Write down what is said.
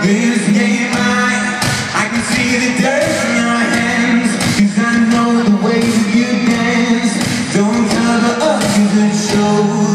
this game I can see the dirt in your hands, 'cause I know the way that you dance. Don't cover up 'cause it shows.